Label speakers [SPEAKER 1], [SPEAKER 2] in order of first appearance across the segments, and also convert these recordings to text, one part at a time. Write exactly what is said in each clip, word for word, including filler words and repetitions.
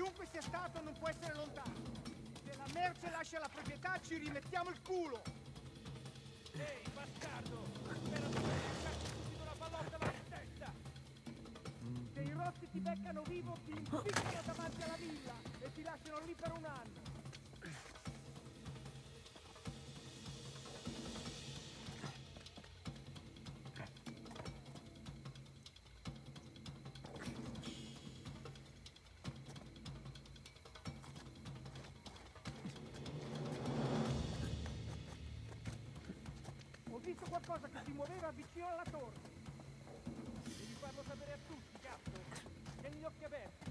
[SPEAKER 1] Chiunque sia stato non può essere lontano. Se la merce lascia la proprietà ci rimettiamo il culo.
[SPEAKER 2] Ehi, bastardo! Spero di non lasciarti subito una pallotta alla testa!
[SPEAKER 1] Se i rossi ti beccano vivo ti impiccano davanti alla villa e ti lasciano lì per un anno. Ho visto qualcosa che si muoveva vicino alla torre.
[SPEAKER 2] Devi farlo sapere a tutti, cazzo! Tieni gli occhi aperti!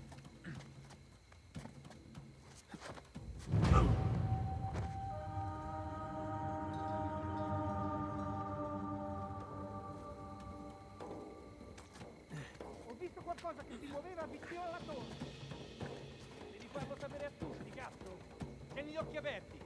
[SPEAKER 1] Ho visto qualcosa che si muoveva vicino alla torre.
[SPEAKER 2] Devi farlo sapere a tutti, cazzo! Tieni gli occhi aperti!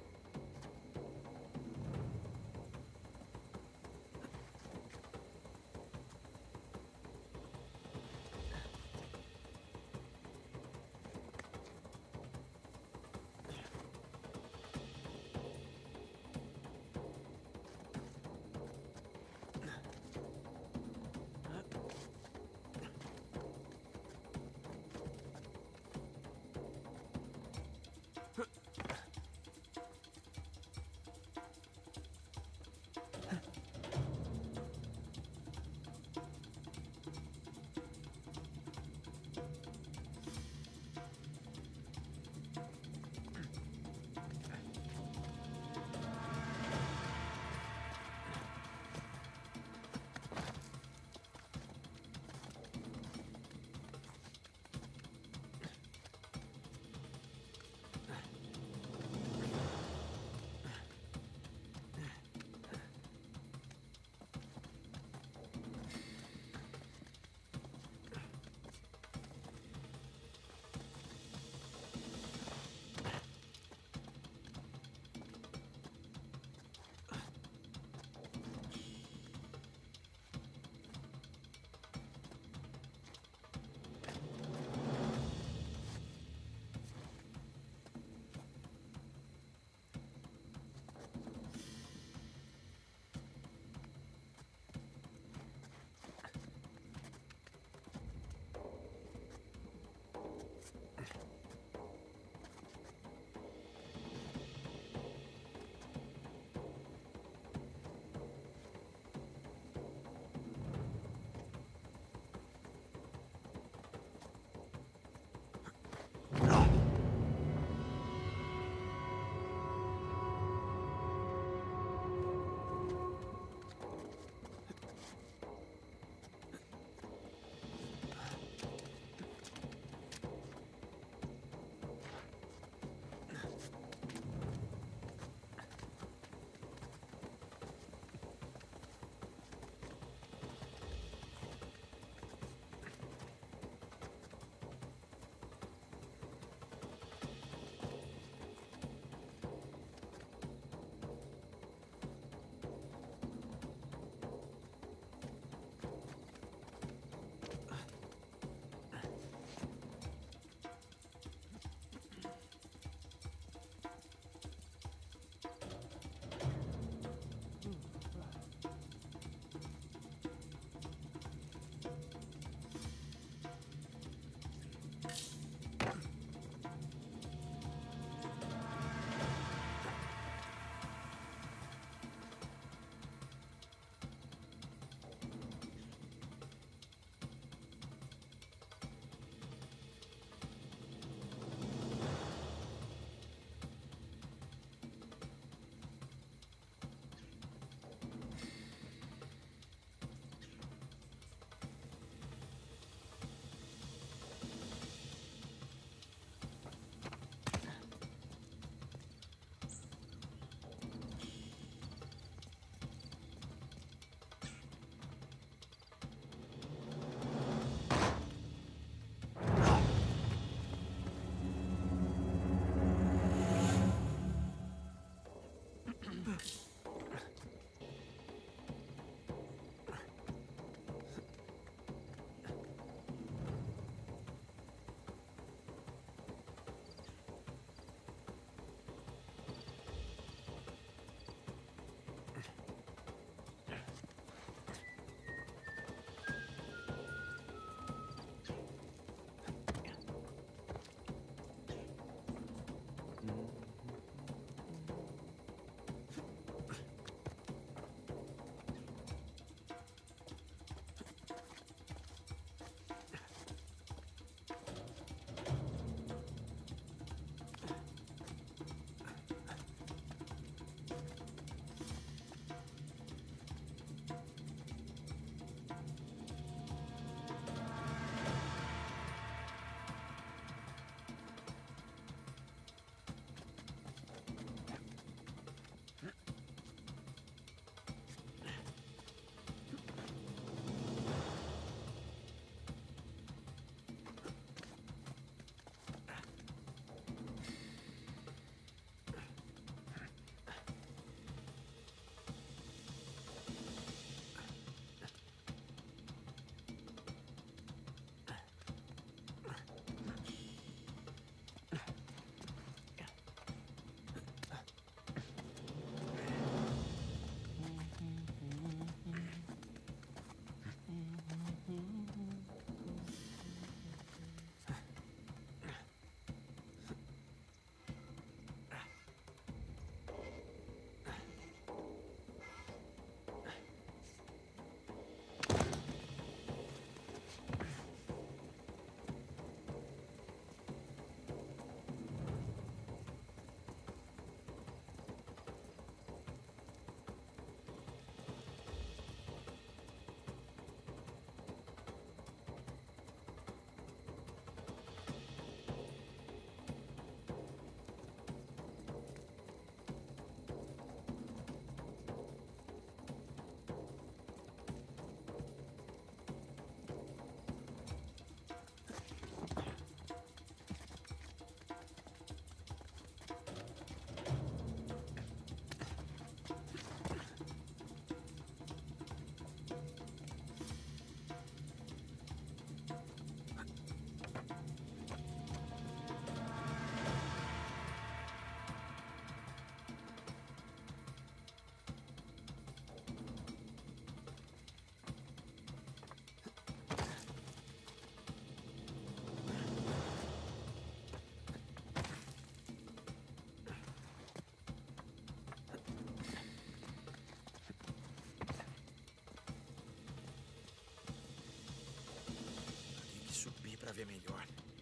[SPEAKER 3] ver melhor.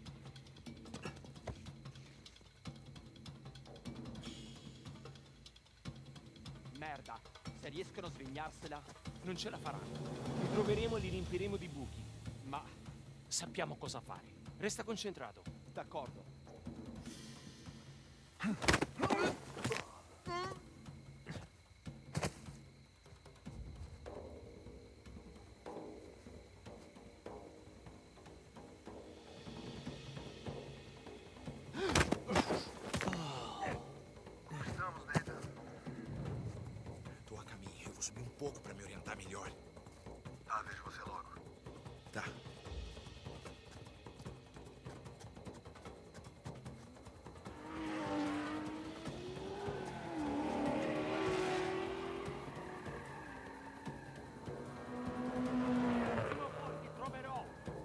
[SPEAKER 2] Merda, se riescono a svegliarsela, non ce la faranno. Li troveremo e li riempiremo di buchi. Ma sappiamo cosa fare. Resta concentrato. D'accordo.
[SPEAKER 3] Tô a caminho. Eu vou subir um pouco pra me orientar melhor.
[SPEAKER 4] Tá, vejo você logo.
[SPEAKER 3] Tá.
[SPEAKER 2] Prima o poi ti troverò.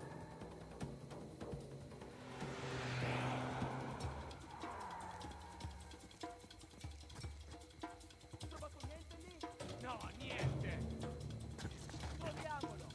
[SPEAKER 1] Hai trovato niente lì?
[SPEAKER 2] No, niente.
[SPEAKER 1] Troviamolo!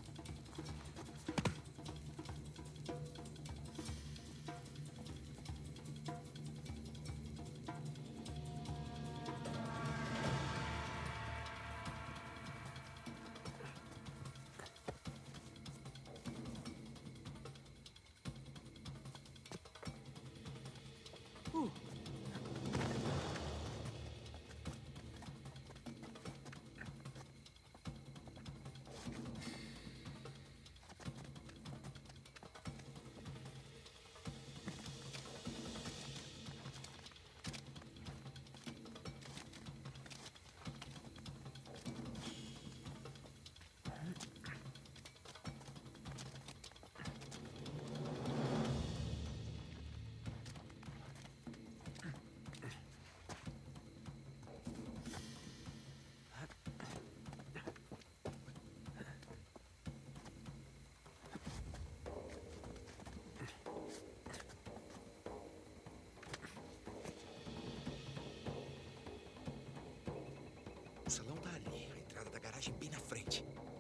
[SPEAKER 3] O salão tá ali. A entrada da garagem bem na frente.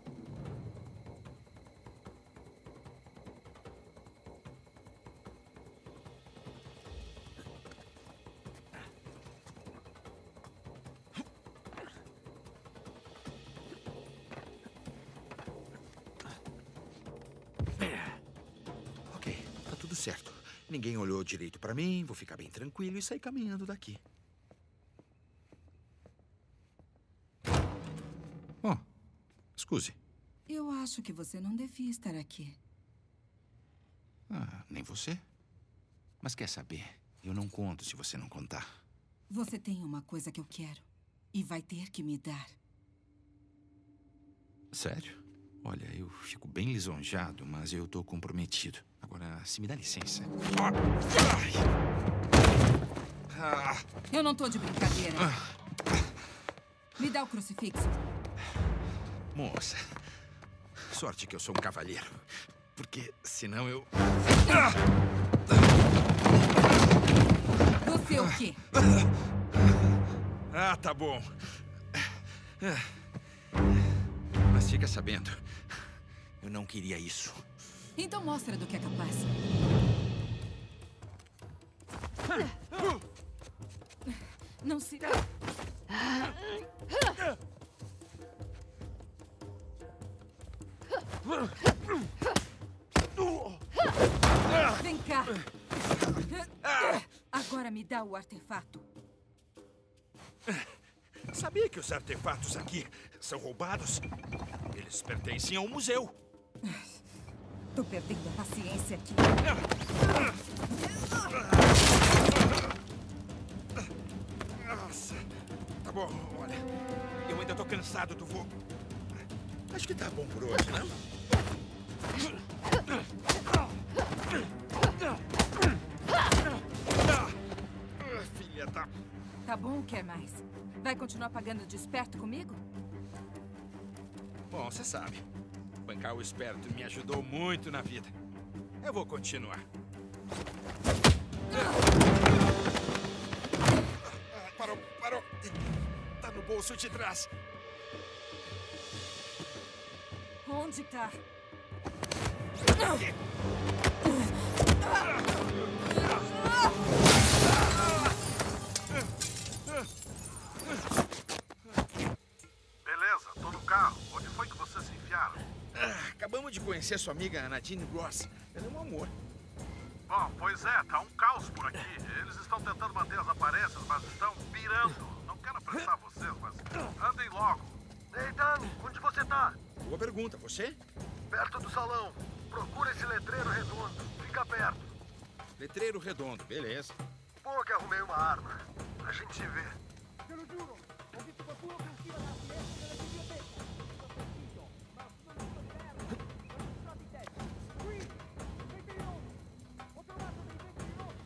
[SPEAKER 3] Ok, tá tudo certo. Ninguém olhou direito pra mim, vou ficar bem tranquilo e sair caminhando daqui. Oh, excuse.
[SPEAKER 5] Eu acho que você não devia estar aqui.
[SPEAKER 3] Ah, nem você? Mas quer saber? Eu não conto se você não contar.
[SPEAKER 5] Você tem uma coisa que eu quero. E vai ter que me dar.
[SPEAKER 3] Sério? Olha, eu fico bem lisonjado, mas eu tô comprometido. Agora, se me dá licença. Ah,
[SPEAKER 5] Eu não tô de brincadeira. Me dá o crucifixo.
[SPEAKER 3] moça, sorte que eu sou um cavalheiro. Porque senão eu...
[SPEAKER 5] Você é o quê?
[SPEAKER 3] Ah, tá bom. Mas fica sabendo, eu não queria isso.
[SPEAKER 5] Então mostra do que é capaz. Não se... Vem cá. Agora me dá o artefato.
[SPEAKER 3] Sabia que os artefatos aqui são roubados? Eles pertencem a um museu.
[SPEAKER 5] Tô perdendo a paciência aqui.
[SPEAKER 3] Nossa. Tá bom, olha. Eu ainda tô cansado do voo. Acho que tá bom por hoje, né? Ah, filha da...
[SPEAKER 5] Tá bom, quer mais? Vai continuar pagando de esperto comigo?
[SPEAKER 3] Bom, você sabe. Bancar o esperto me ajudou muito na vida. Eu vou continuar. Ah, parou, parou. Tá no bolso de trás.
[SPEAKER 5] Onde tá?
[SPEAKER 4] Beleza, tô no carro. Onde foi que vocês se enfiaram?
[SPEAKER 3] Ah, acabamos de conhecer sua amiga Nadine Ross. Ela é um amor.
[SPEAKER 4] Bom, pois é, tá um caos por aqui. Eles estão tentando manter as aparências, mas estão pirando. Não quero apressar vocês, mas andem logo. Nathan, onde você tá?
[SPEAKER 3] Boa pergunta. Você?
[SPEAKER 4] Perto do salão. Procura esse letreiro redondo. Fica perto.
[SPEAKER 3] Letreiro redondo. Beleza.
[SPEAKER 4] Pô, que arrumei uma arma. A gente se vê.
[SPEAKER 1] Te lo giuro, ho visto qualcuno che usciva dalla finestra della biblioteca. Sto sentito, ma sono un po' diverso. Non sono stati te. Qui, vetri rossi. Ho trovato dei vetri rossi.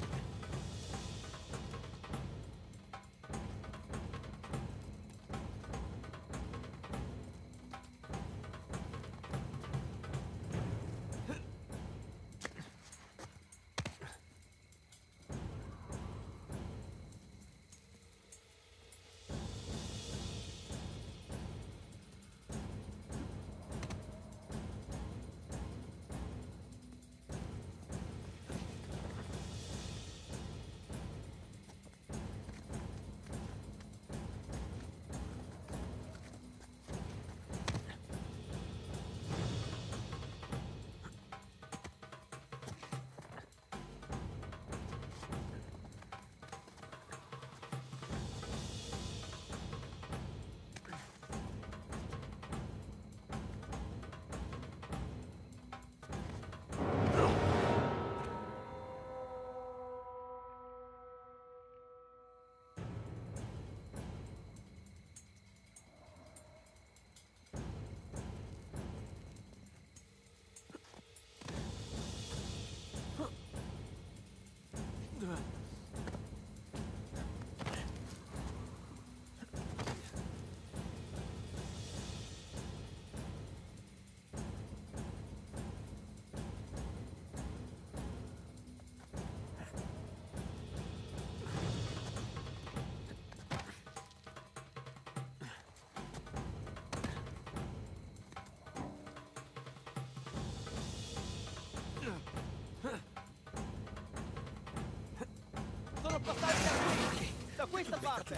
[SPEAKER 1] Sono passati da qui, da questa parte.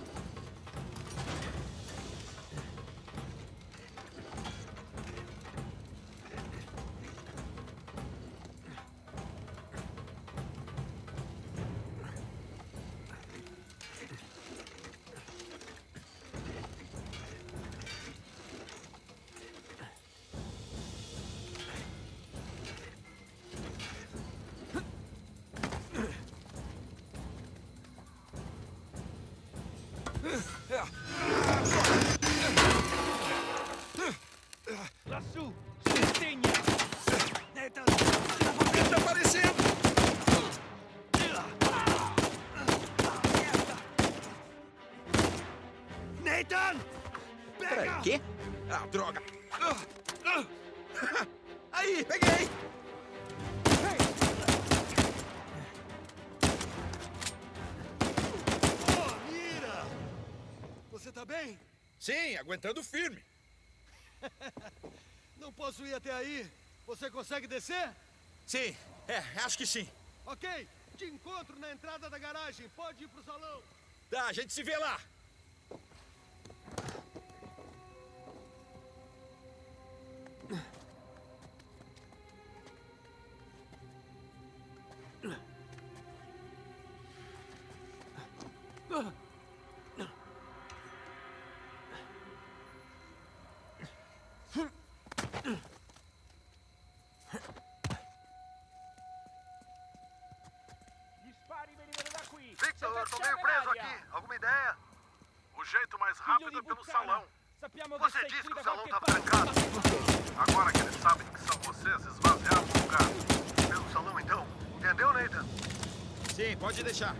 [SPEAKER 1] Lassù, sostegna! Nathan,
[SPEAKER 3] Ele tá aparecendo!
[SPEAKER 1] Nathan!
[SPEAKER 3] Peraí, quê? Ah, droga! Aí, peguei!
[SPEAKER 1] Oh, mira! Você tá bem?
[SPEAKER 3] Sim, aguentando firme.
[SPEAKER 1] Não posso ir até aí. Você consegue descer?
[SPEAKER 3] Sim, é, acho que sim.
[SPEAKER 1] Ok. Te encontro na entrada da garagem. Pode ir pro salão.
[SPEAKER 3] Tá, a gente se vê lá.
[SPEAKER 2] Gli spari venivano da qui.
[SPEAKER 4] Victor, tô meio preso aqui. Alguma ideia? O jeito mais
[SPEAKER 2] Figlio
[SPEAKER 4] rápido
[SPEAKER 2] di
[SPEAKER 4] é pelo
[SPEAKER 2] puttana.
[SPEAKER 4] salão.
[SPEAKER 2] Sappiamo che
[SPEAKER 4] Você
[SPEAKER 2] sei
[SPEAKER 4] disse
[SPEAKER 2] qui
[SPEAKER 4] que
[SPEAKER 2] da
[SPEAKER 4] o salão
[SPEAKER 2] qualche
[SPEAKER 4] tá
[SPEAKER 2] parte.
[SPEAKER 4] trancado. Agora que eles sabem que são vocês, esvaziaram o lugar. Pelo salão, então. Entendeu, Nathan?
[SPEAKER 3] Sim, pode deixar.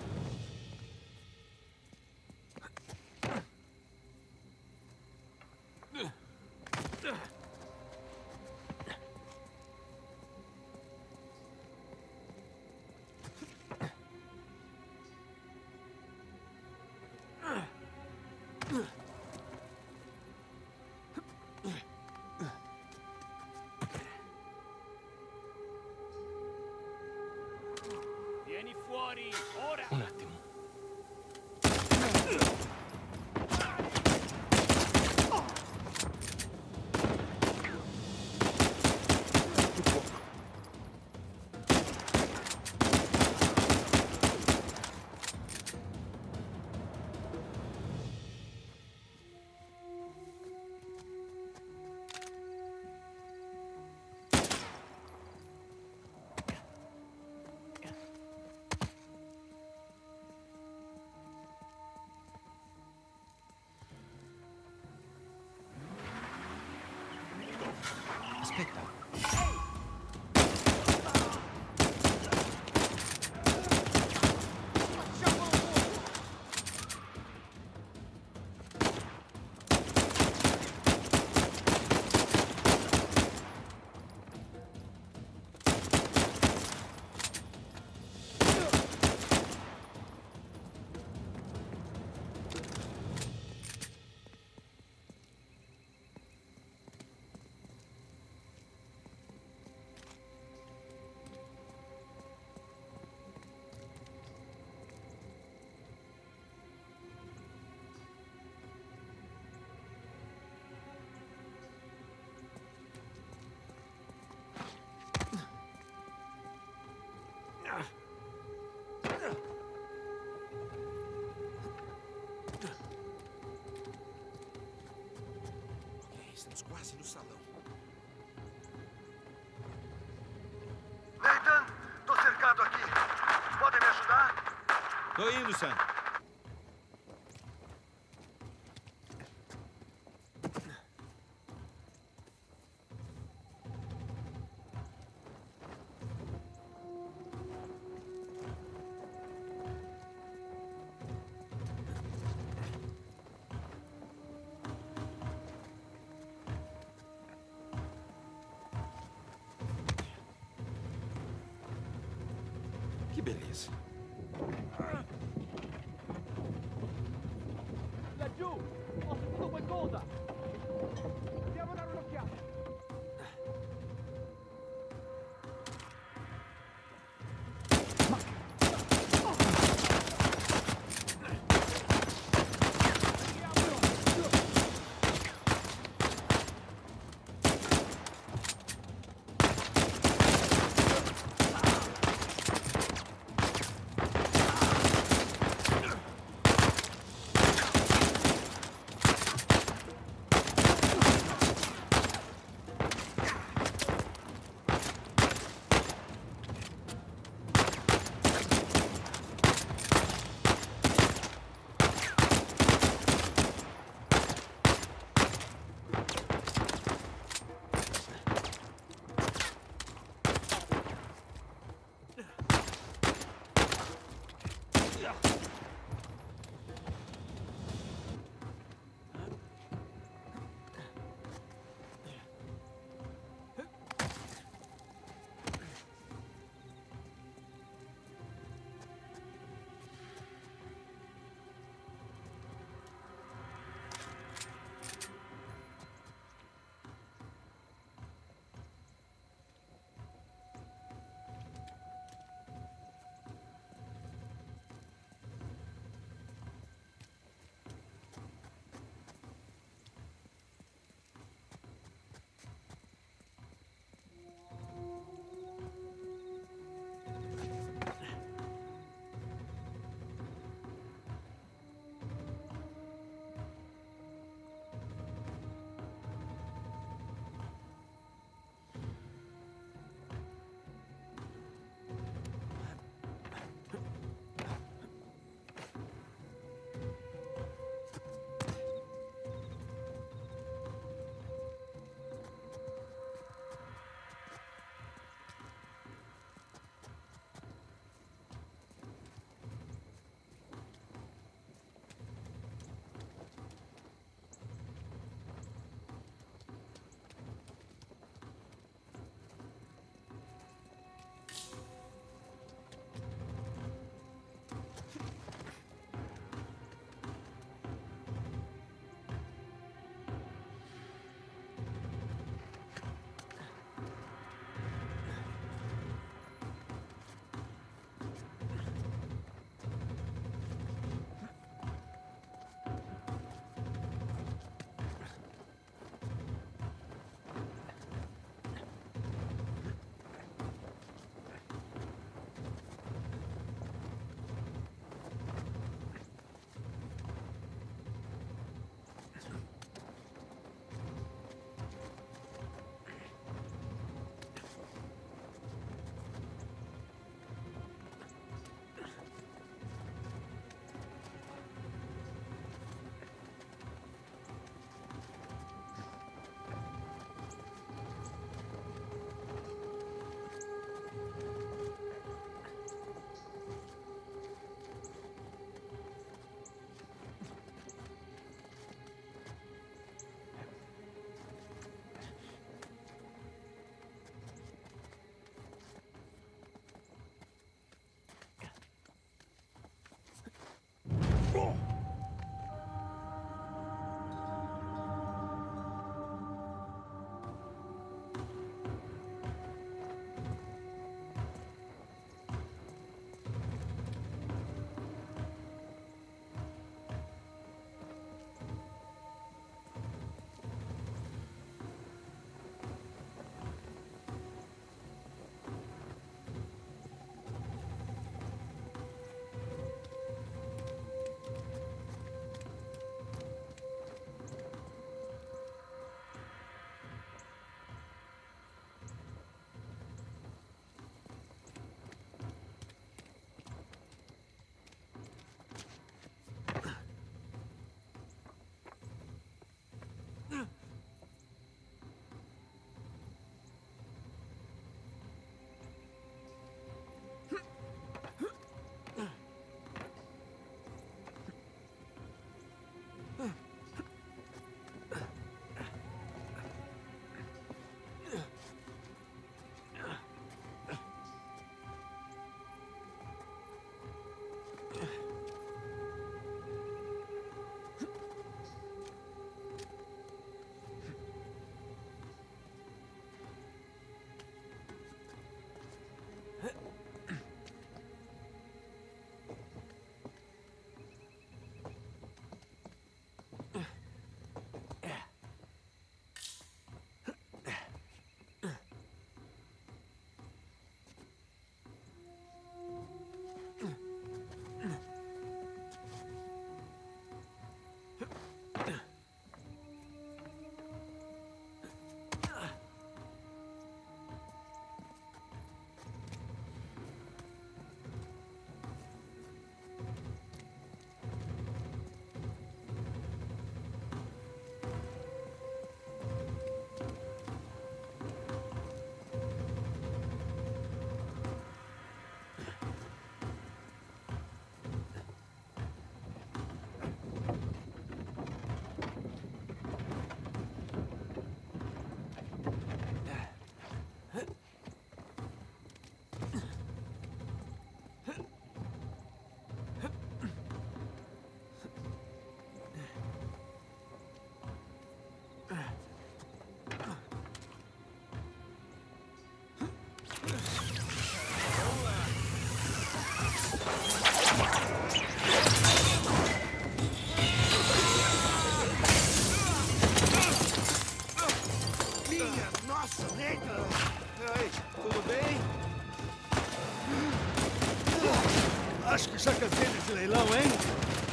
[SPEAKER 3] Estamos quase no salão.
[SPEAKER 4] Nathan, tô cercado aqui. Podem me ajudar?
[SPEAKER 3] Tô indo, Sam. Que beleza.
[SPEAKER 1] Laggiù! Ho sentito qualcosa! Andiamo a dare un'occhiata!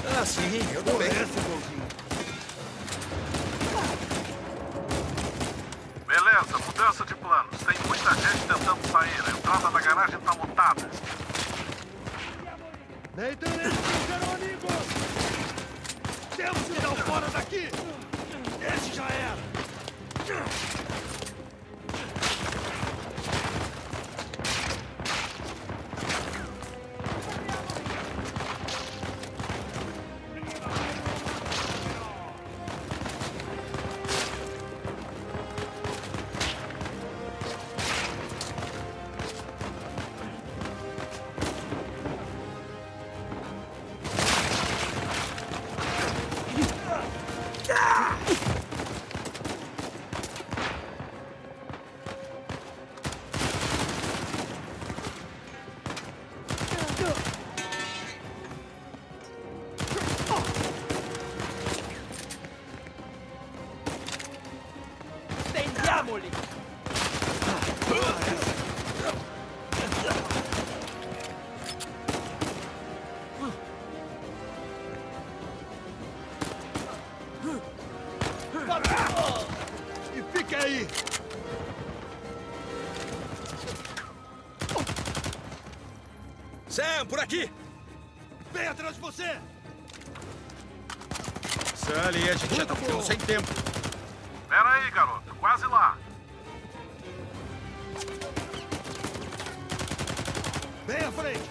[SPEAKER 3] Ah, sim, eu também.
[SPEAKER 4] Beleza, mudança de planos. Tem muita gente tentando sair. A entrada da garagem tá lotada.
[SPEAKER 1] Nathan, eles ficaram amigos! Temos que dar fora daqui! Esse já era!
[SPEAKER 2] Stendiamoli!
[SPEAKER 1] E fica aí!
[SPEAKER 3] Sam, por aqui!
[SPEAKER 1] Vem atrás de você!
[SPEAKER 3] Sully, a gente já tá ficando sem tempo.
[SPEAKER 4] Pera aí, garoto. Quase lá.
[SPEAKER 1] Vem à frente!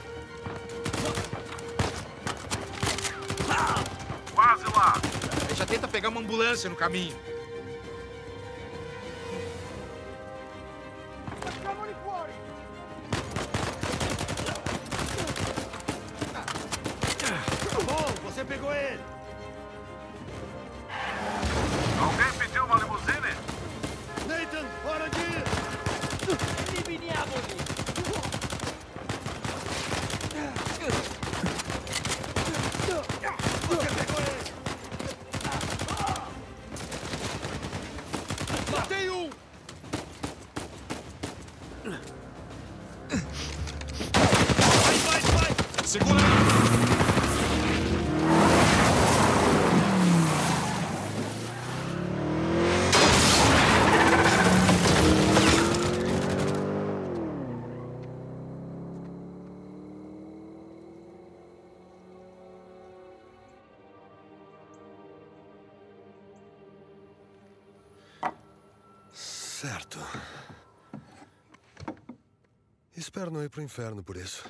[SPEAKER 4] Quase lá.
[SPEAKER 3] Já tenta pegar uma ambulância no caminho.
[SPEAKER 1] Facciamoli fuori! Tá bom, você pegou ele!
[SPEAKER 4] Alguém pediu uma limusine?
[SPEAKER 1] Nathan, hora de ir!
[SPEAKER 2] Eliminiamoli!
[SPEAKER 1] Você pegou ele! Matei um! Vai, vai, vai!
[SPEAKER 3] Segura!
[SPEAKER 6] Certo. Espero não ir pro inferno por isso.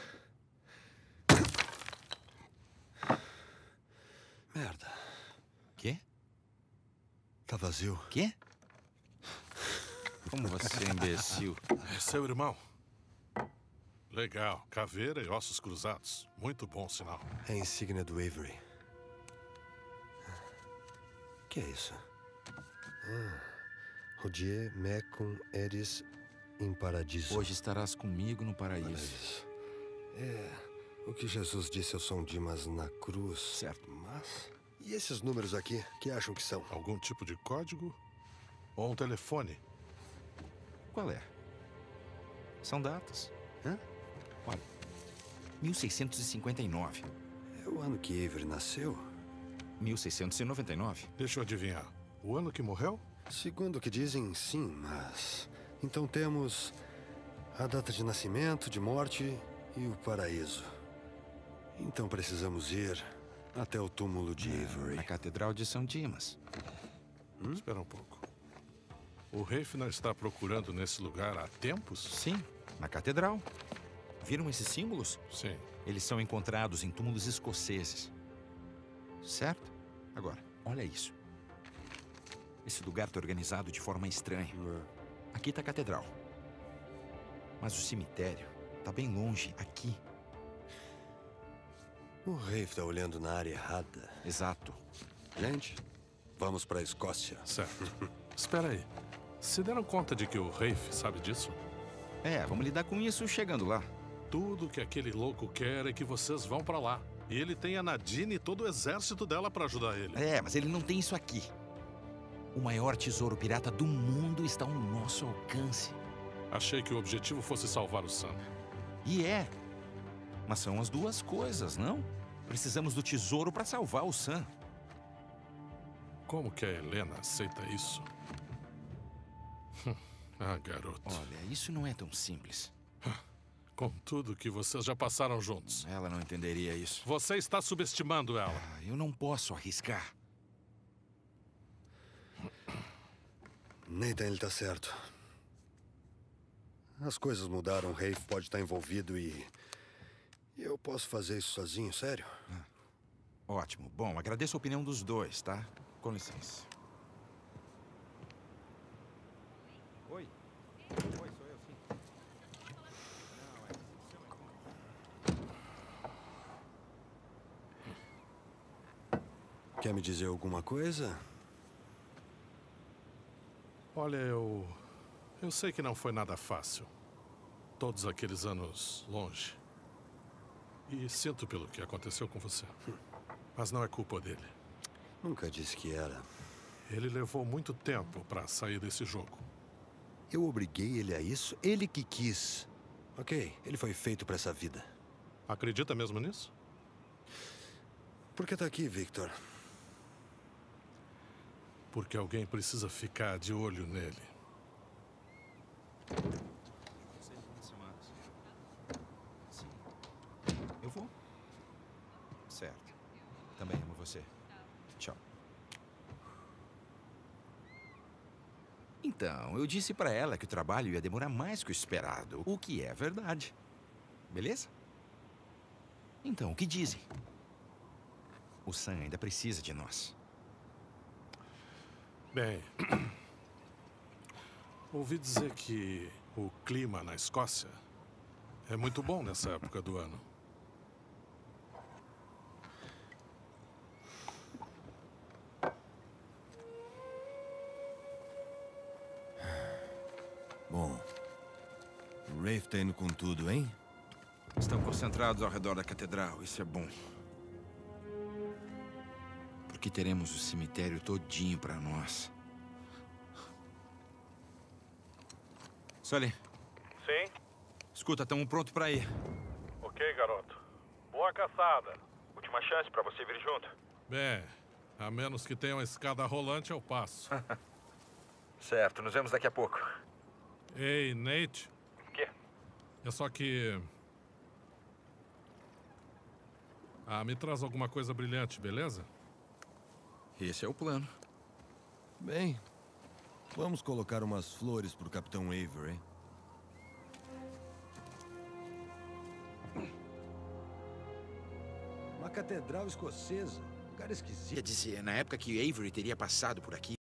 [SPEAKER 6] Merda.
[SPEAKER 3] Quê?
[SPEAKER 6] Tá vazio.
[SPEAKER 3] Quê? Como você é imbecil?
[SPEAKER 4] É seu irmão. Legal. Caveira e ossos cruzados. Muito bom sinal.
[SPEAKER 6] É a insígnia do Avery. O que é isso? Ah, Rodier mecum eris in paradiso.
[SPEAKER 3] Hoje estarás comigo no
[SPEAKER 6] Olha
[SPEAKER 3] paraíso.
[SPEAKER 6] isso. É o que Jesus disse ao São Dimas na cruz.
[SPEAKER 3] Certo.
[SPEAKER 6] Mas... E esses números aqui, que acham que são?
[SPEAKER 4] Algum tipo de código? Ou um telefone?
[SPEAKER 3] Qual é? São datas.
[SPEAKER 6] Hã?
[SPEAKER 3] Olha, mil seiscentos e cinquenta e nove.
[SPEAKER 6] É o ano que Avery nasceu?
[SPEAKER 3] mil seiscentos e noventa e nove.
[SPEAKER 4] Deixa eu adivinhar. O ano que morreu?
[SPEAKER 6] Segundo o que dizem, sim, mas... Então temos a data de nascimento, de morte e o paraíso. Então precisamos ir até o túmulo de Avery.
[SPEAKER 3] Na Catedral de São Dimas.
[SPEAKER 4] Hum? Espera um pouco. O Rafe não está procurando nesse lugar há tempos?
[SPEAKER 3] Sim, na Catedral. Viram esses símbolos?
[SPEAKER 4] Sim.
[SPEAKER 3] Eles são encontrados em túmulos escoceses. Certo? Agora, olha isso. Esse lugar está organizado de forma estranha. Aqui está a catedral. Mas o cemitério está bem longe, aqui.
[SPEAKER 6] O Rafe está olhando na área errada.
[SPEAKER 3] Exato.
[SPEAKER 6] Gente, vamos para a Escócia.
[SPEAKER 4] Certo. Espera aí. Se deram conta de que o Rafe sabe disso?
[SPEAKER 3] É, vamos lidar com isso chegando lá.
[SPEAKER 4] Tudo que aquele louco quer é que vocês vão pra lá. E ele tem a Nadine e todo o exército dela pra ajudar ele.
[SPEAKER 3] É, mas ele não tem isso aqui. O maior tesouro pirata do mundo está ao nosso alcance.
[SPEAKER 4] Achei que o objetivo fosse salvar o Sam.
[SPEAKER 3] E é. Mas são as duas coisas, não? Precisamos do tesouro para salvar o Sam.
[SPEAKER 7] Como que a Helena aceita isso? Ah, garoto.
[SPEAKER 3] Olha, isso não é tão simples.
[SPEAKER 7] Com tudo que vocês já passaram juntos.
[SPEAKER 3] Ela não entenderia isso.
[SPEAKER 7] Você está subestimando ela.
[SPEAKER 3] Ah, eu não posso arriscar.
[SPEAKER 6] Nathan, ele tá certo. As coisas mudaram, o Rafe pode estar envolvido e... e eu posso fazer isso sozinho, sério?
[SPEAKER 3] Ah, ótimo. Bom, agradeço a opinião dos dois, tá? Com licença. Oi. Oi, sou eu, sim.
[SPEAKER 6] Quer me dizer alguma coisa?
[SPEAKER 7] Olha, eu... Eu sei que não foi nada fácil. Todos aqueles anos longe. E sinto pelo que aconteceu com você. Mas não é culpa dele.
[SPEAKER 6] Nunca disse que era.
[SPEAKER 7] Ele levou muito tempo para sair desse jogo.
[SPEAKER 6] Eu obriguei ele a isso? Ele que quis. Ok, ele foi feito para essa vida.
[SPEAKER 7] Acredita mesmo nisso?
[SPEAKER 6] Por que tá aqui, Victor?
[SPEAKER 7] Porque alguém precisa ficar de olho nele.
[SPEAKER 3] Sim. Eu vou. Certo. Também amo você. Tchau. Então, eu disse pra ela que o trabalho ia demorar mais que o esperado, o que é verdade. Beleza? Então, o que dizem? O Sam ainda precisa de nós.
[SPEAKER 7] Bem, ouvi dizer que o clima na Escócia é muito bom nessa época do ano.
[SPEAKER 8] Bom, o Rafe tá indo com tudo, hein?
[SPEAKER 3] Estão concentrados ao redor da catedral, isso é bom. Porque teremos o cemitério todinho pra nós. Sully.
[SPEAKER 7] Sim?
[SPEAKER 3] Escuta, estamos prontos pra ir.
[SPEAKER 7] Ok, garoto. Boa caçada.
[SPEAKER 3] Última chance pra você vir junto.
[SPEAKER 7] Bem, a menos que tenha uma escada rolante, eu passo.
[SPEAKER 3] Certo, nos vemos daqui a pouco.
[SPEAKER 7] Ei, Nate.
[SPEAKER 3] O quê?
[SPEAKER 7] É só que... Ah, me traz alguma coisa brilhante, beleza?
[SPEAKER 3] Esse é o plano.
[SPEAKER 8] Bem, vamos colocar umas flores pro Capitão Avery.
[SPEAKER 6] Uma catedral escocesa. Lugar esquisito.
[SPEAKER 3] Quer dizer, na época que Avery teria passado por aqui,